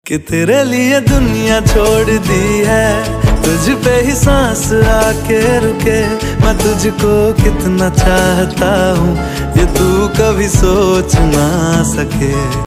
कि तेरे लिए दुनिया छोड़ दी है, तुझ पे ही सांस आके रुके। मैं तुझको कितना चाहता हूँ ये तू कभी सोच ना सके।